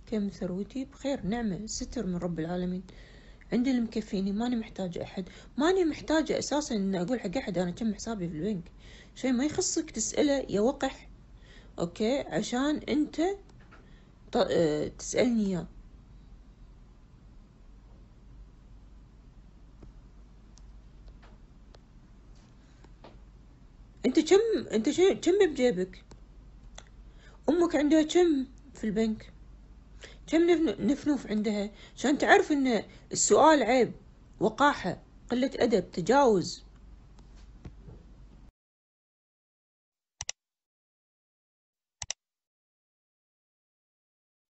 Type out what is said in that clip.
كم ثروتي؟ بخير، نعمة، ستر من رب العالمين. عندي اللي مكفيني، ماني محتاجة أحد، ماني محتاجة أساسا إن أقول حق أحد أنا كم حسابي في البنك. شيء ما يخصك تسأله يا وقح. أوكي، عشان أنت تسألني إياه. أنت كم بجيبك؟ أمك عندها كم في البنك؟ كم نفنوف عندها؟ عشان تعرف إن السؤال عيب، وقاحة، قلة أدب، تجاوز.